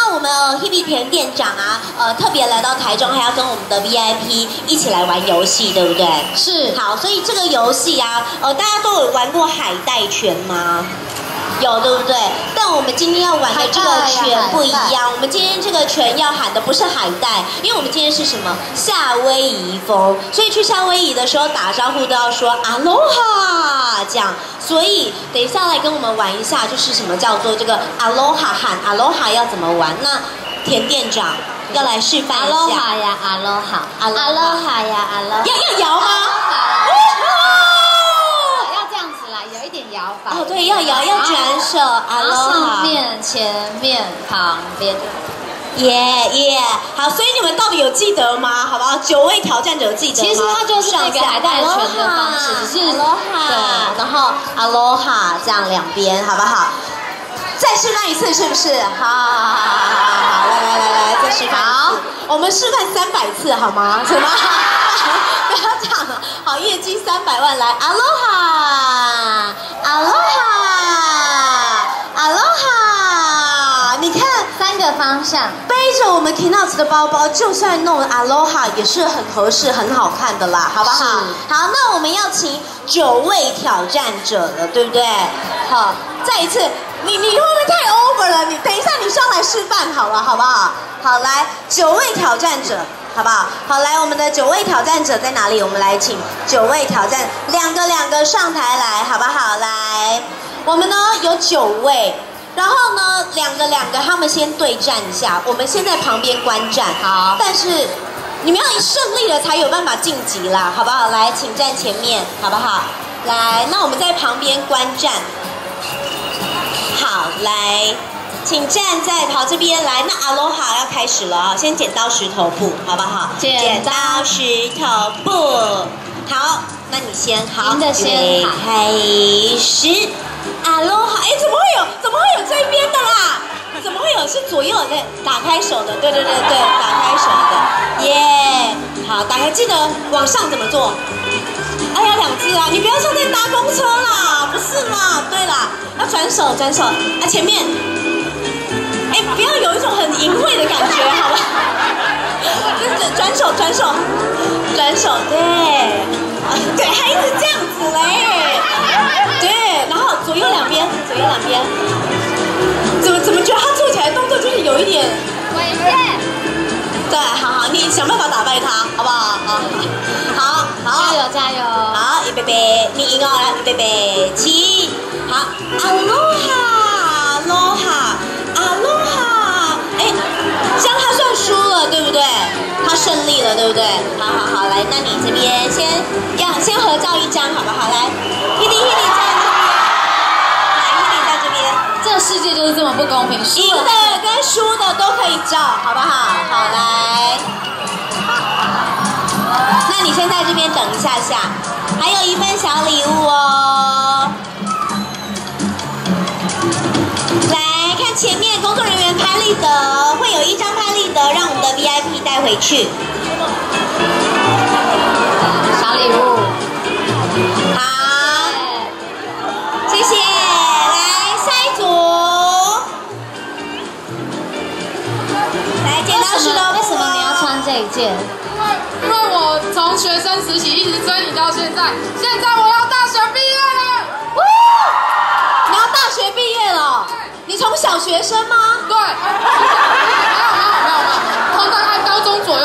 我们Hebe 田店长啊，特别来到台中，还要跟我们的 VIP 一起来玩游戏，对不对？ 是。 好，所以这个游戏啊，大家都有玩过海带拳吗？有，对不对？但我们今天要玩的这个拳不一样，我们今天这个拳要喊的不是海带，因为我们今天是什么？夏威夷风，所以去夏威夷的时候打招呼都要说 Aloha 这样。所以等一下来跟我们玩一下，就是什么叫做这个 Aloha 喊 Aloha 要怎么玩？那田店长要来示范一下。 Aloha 呀 Aloha，Aloha 呀 Aloha。 要摇吗？ 摇法哦，对，要摇，要转手， 上面、前面、旁边， 耶，好，所以你们到底有记得吗？好不好？9位挑战者有记得吗？ 其实它就是那个海带拳的方式，只是 Aloha，然后 Aloha 这样两边，好不好？再示范一次，是不是？好，来，再示范。好，我们示范300次，好吗？什么？不要这样了。好，业绩300万，来 Aloha，你看 3个方向， 背着我们 Kinox 的包包，就算弄 Aloha 也是很合适、很好看的啦，好不好？好，那我们要请9位挑战者了，对不对？好，再一次，你会不会太 over 了？你等一下，你上来示范好了，好不好？好，来9位挑战者。好不好？好，来，我们的9位挑战者在哪里？我们来请9位挑战，两个上台来，好不好？来，我们呢有9位，然后呢两个，他们先对战一下，我们先在旁边观战。好，但是你们要胜利了才有办法晋级啦，好不好？来，请站前面，好不好？来，那我们在旁边观战。好，来。请站在跑这边来，那 Aloha 要开始了啊！先剪刀石头布，好不好？剪刀石头布，好，那你先，好， 您的先， 开始 ，Aloha， 哎，怎么会有这边的啦？怎么会有是左右的？打开手的，对，打开手的，耶！好，打开，记得往上怎么做？哎呀，2只啊！你不要像在搭公车啦，不是啦，对啦，要转手啊，前面。哎，不要有一种很淫秽的感觉，好吧？就是转手，对，还一直这样子嘞，对，然后左右两边，怎么觉得他做起来动作就是有一点危险？ 对，好，你想办法打败他，好不好？好， 加油！ 好，预备，你赢了，来，预备，起，好 ，Aloha，哎，这样他算输了，对不对？他胜利了，对不对？好，来，那你这边先合照一张，好不好？来，Hebe在这边， 这个世界就是这么不公平， 赢的跟输的都可以照，好不好？好，来，那你先在这边等一下，还有一份小礼物哦。来看前面工作人员拍立得，会有1张拍立得让我们的 VIP 带回去。 小礼物， 好，谢谢。来下一组，来剪刀石头布。 为什么你要穿这一件？ 因为我从学生时期一直追你到现在我要大学毕业了。 你要大学毕业了？你从小学生吗？ 对，没有，从大概高中左右。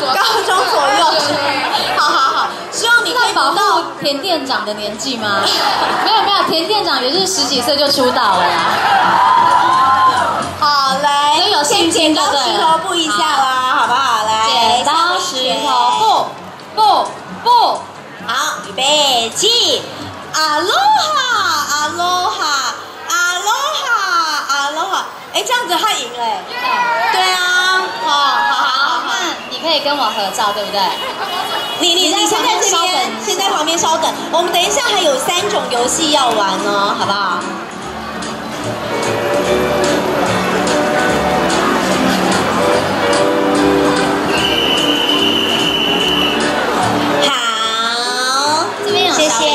好，希望你可以保护田店长的年纪吗？没有，田店长也是10几岁就出道了啦。 好，来， 所以有信心就对了。 剪刀石头布一下啦，好不好？来， 剪刀石头布， 好，预备起 ，Aloha，哎，这样子他赢了，对啊，好， 那你可以跟我合照，对不对？ 你先在这边，先在旁边稍等，我们等一下还有3种游戏要玩哦，好不好？好， 这边有谢谢。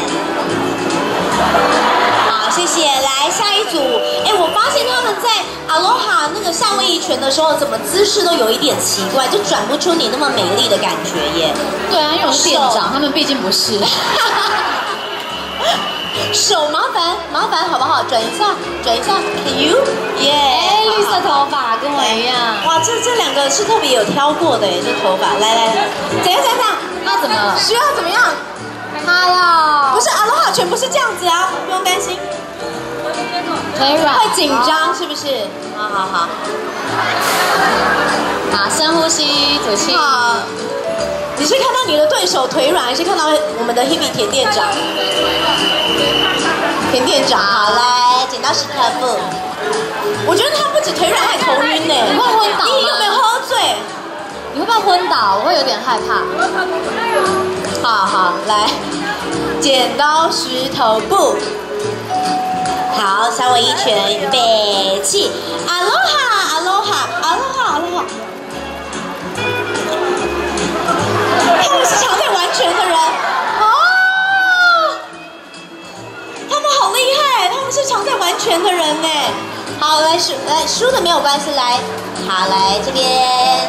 好，谢谢。来下一组，哎，我发现他们在 Aloha 那个夏威夷拳的时候，怎么姿势都有一点奇怪，就转不出你那么美丽的感觉耶。 对啊，因为我是店长，他们毕竟不是。 手麻烦好不好？转一下，Can you？ 耶、 哎，绿色头发跟我一样。 哇，这两个是特别有挑过的耶，这头发。来，怎样？ 那怎么了？ 需要怎么样？ 他要不是 Aloha 拳不是这样子啊，不用担心。 腿软， 会紧张是不是？好。 好，深呼吸，吐气。 好。你是看到你的对手腿软，还是看到我们的 Hebe 田店长？田店长，好来，剪刀石头布。我觉得他不止腿软，还头晕呢。 你会昏倒吗？ 你有没有喝醉？ 你会不会昏倒？我会有点害怕。 好，来，剪刀石头布。好，三位一拳，预备起 ，Aloha。他们是常在玩拳的人哦，他们好厉害，他们是常在玩拳的人呢。好，来输的没有关系，来这边。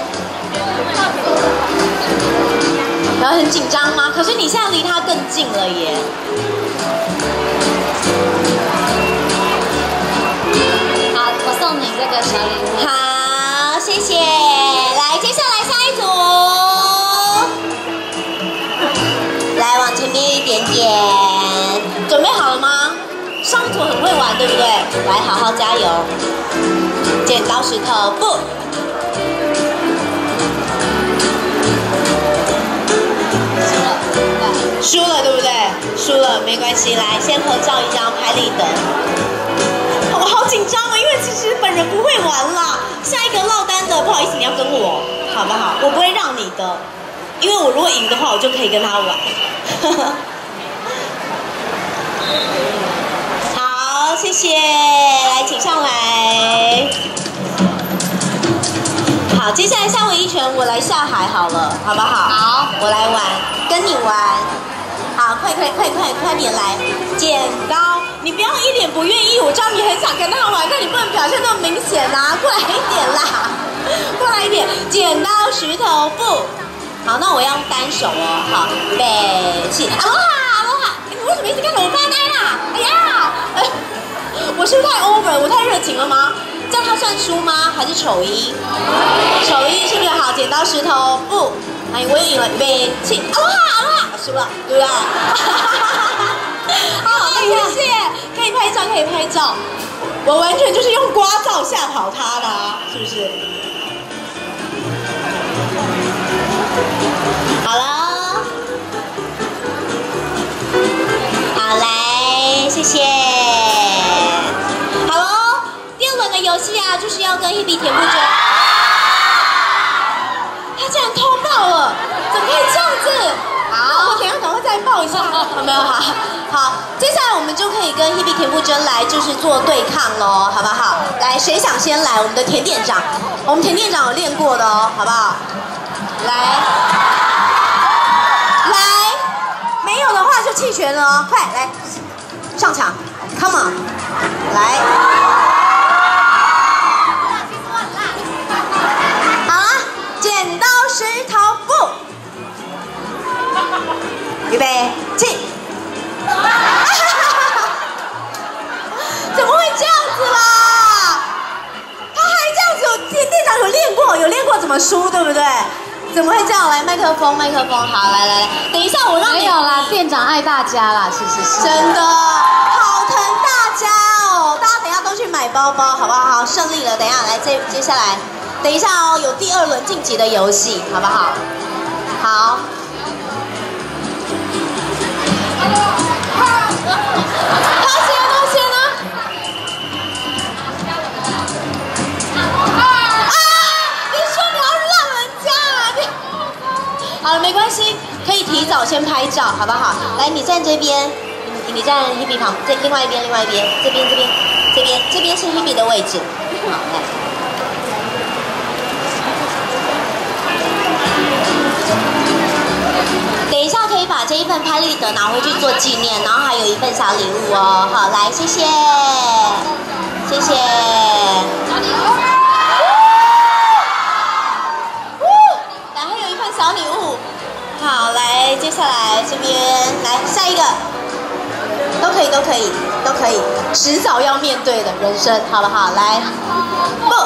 然后很紧张吗？可是你现在离他更近了耶。 好，我送你这个小礼物。 好，谢谢。来，接下来下一组。来，往前面一点点。准备好了吗？上组很会玩，对不对？来，好好加油。剪刀石头布。输了，对不对？输了没关系，来先合照一张，拍立得。我好紧张啊，因为其实本人不会玩啦。下一个落单的，不好意思，你要跟我，好不好？我不会让你的，因为我如果赢的话，我就可以跟他玩。好，谢谢，来，请上来。好，接下来夏威夷拳我来下海好了，好不好？ 好， 我来玩，跟你玩。好，快点来！剪刀，你不要一脸不愿意，我知道你很想跟他玩，但你不能表现那么明显啦，过来一点啦，过来一点！剪刀石头布，好，那我要用单手哦，好，预备起，Aloha，你为什么一直看着我发呆啦？哎呀，我是不是太 over， 我太热情了吗？这样他算输吗？还是丑一？丑一是不是好？剪刀石头布，哎，我又赢了，预备起，Aloha，输了，对不对？好，谢谢，可以拍照，我完全就是用刮照吓跑他的啊，是不是？好了，好来，谢谢。好喽，第二轮的游戏啊，就是要跟Hebe田馥甄。他竟然偷抱了，怎么可以这样子？好，我等一下赶快再抱一下，好没有？好，接下来我们就可以跟Hebe田馥甄来就是做对抗喽，好不好？来，谁想先来？我们的田店长，我们田店长有练过的哦，好不好？来，没有的话就弃权了哦，快来上场 ，Come on， 来。好了，剪刀石头布。预备起！怎么会这样子啦？他还这样子，店长有练过怎么输，对不对？怎么会这样？来，麦克风，好，来，等一下我让你。 没有啦，店长爱大家啦，是。 真的，好疼大家哦！大家等一下都去买包包，好不好？好，胜利了，等一下来接下来，等一下哦，有第二轮晋级的游戏，好不好？好。他先呢？你说你要让人家啊？好了，没关系，可以提早先拍照，好不好？来，你站这边，你站 Hebe 旁，这另外一边，这边是 Hebe 的位置。好，来。等一下可以把这一份拍立得拿回去做纪念，然后还有一份小礼物哦。好，来，谢谢。 接下来这边来下一个，都可以，都可以，都可以，迟早要面对的人生，好不好？来，不。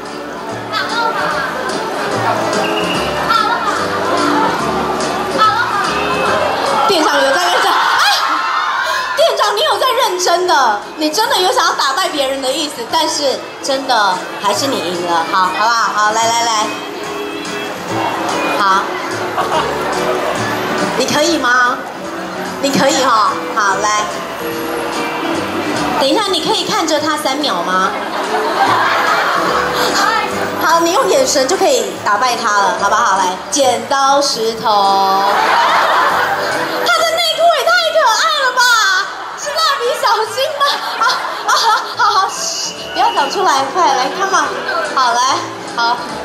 店长有在认真，哎，店长你有在认真的，你真的有想要打败别人的意思，但是真的还是你赢了，好不好？好，来来来，好，你可以吗？你可以哈，好来，等一下你可以看着他3秒吗？好，你用眼神就可以打败他了，好不好？来，剪刀石头。他的内裤也太可爱了吧？是蜡笔小新吗？好，不要讲出来，快来看嘛。好，来，好。